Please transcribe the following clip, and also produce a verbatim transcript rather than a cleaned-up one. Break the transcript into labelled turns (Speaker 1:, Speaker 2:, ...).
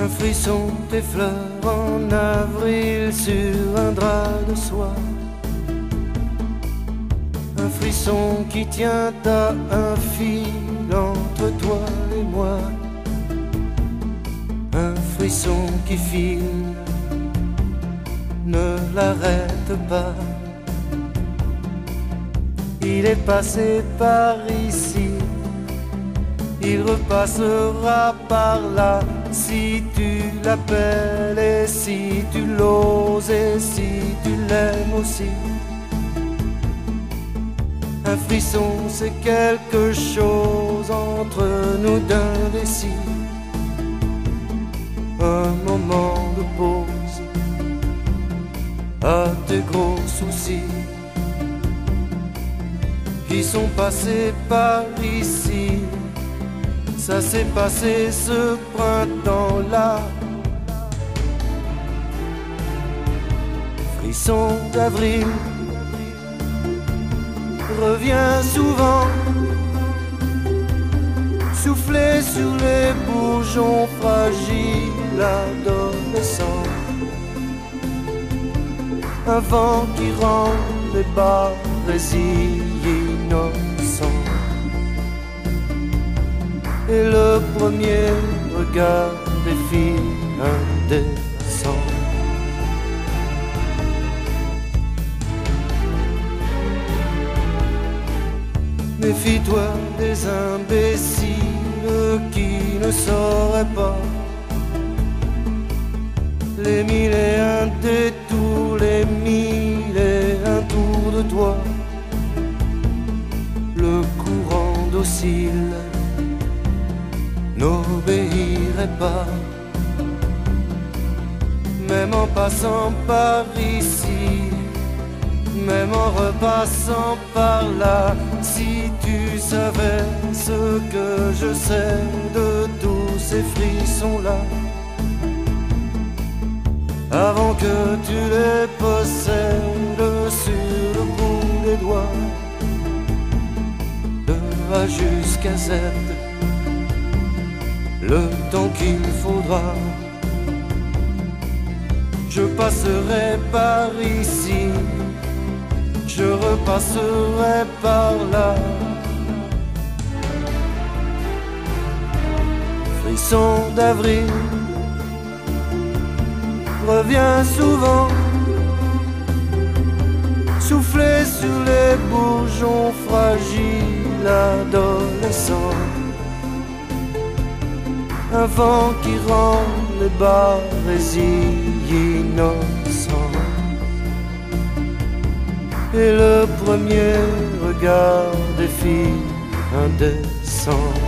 Speaker 1: Un frisson t'effleure en avril sur un drap de soie. Un frisson qui tient à un fil entre toi et moi. Un frisson qui file, ne l'arrête pas. Il est passé par ici, il repassera par là. Si tu l'appelles et si tu l'oses et si tu l'aimes aussi. Un frisson c'est quelque chose entre nous d'indécis. Un moment de pause à tes gros soucis qui sont passés par ici. Ça s'est passé ce printemps-là. Frisson d'avril revient souvent, souffler sur les bourgeons fragiles adolescents. Un vent qui rend les barésies innocents. Et le premier regard des filles indécents. Méfie-toi des imbéciles qui ne sauraient pas les mille et un détours, les mille et un tours de toi. Le courant docile n'obéirait pas, même en passant par ici, même en repassant par là. Si tu savais ce que je sais de tous ces frissons-là, avant que tu les possèdes sur le bout des doigts, de A jusqu'à Z, le temps qu'il faudra, je passerai par ici, je repasserai par là. Frisson d'avril revient souvent, souffler sur les bourgeons fragiles adolescents. Un vent qui rend les barésies innocents. Et le premier regard des filles indécents.